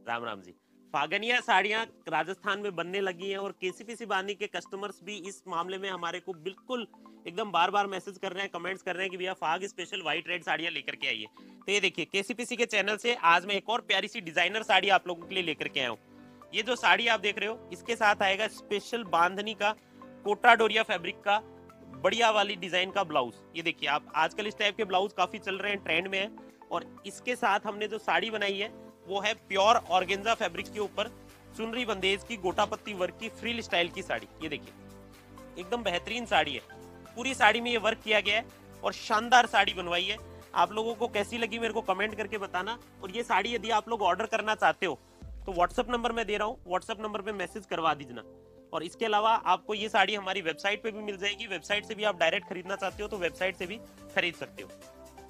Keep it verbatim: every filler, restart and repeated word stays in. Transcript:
राम राम जी। फागनिया साड़ियाँ राजस्थान में बनने लगी हैं और केसीपीसी बानी के कस्टमर्स भी इस मामले में हमारे को बिल्कुल एकदम बार बार मैसेज कर रहे हैं, कमेंट्स कर रहे हैं कि भैया फाग स्पेशल व्हाइट रेड साड़ियाँ लेकर के आइए। तो ये देखिए केसीपीसी के चैनल से आज मैं एक और प्यारी सी डिजाइनर साड़ी आप लोगों के लिए लेकर के आया हूँ। ये जो साड़ी आप देख रहे हो इसके साथ आएगा स्पेशल बांधनी का कोटा डोरिया फैब्रिक का बढ़िया वाली डिजाइन का ब्लाउज। ये देखिए आप आजकल इस टाइप के ब्लाउज काफी चल रहे हैं, ट्रेंड में है। और इसके साथ हमने जो साड़ी बनाई है वो है प्योर ऑर्गेन्जा फैब्रिक के ऊपर चुनरी बंदेज की गोटा पत्ती वर्क की फ्रिल स्टाइल की साड़ी। ये देखिए एकदम बेहतरीन साड़ी है, पूरी साड़ी में ये वर्क किया गया है और शानदार साड़ी बनवाई है। आप लोगों को कैसी लगी मेरे को कमेंट करके बताना। और ये साड़ी यदि आप लोग ऑर्डर करना चाहते हो तो व्हाट्सअप नंबर मैं दे रहा हूँ, व्हाट्सअप नंबर पे मैसेज करवा दीजिए। और इसके अलावा आपको ये साड़ी हमारी वेबसाइट पे भी मिल जाएगी, वेबसाइट से भी आप डायरेक्ट खरीदना चाहते हो तो वेबसाइट से भी खरीद सकते हो।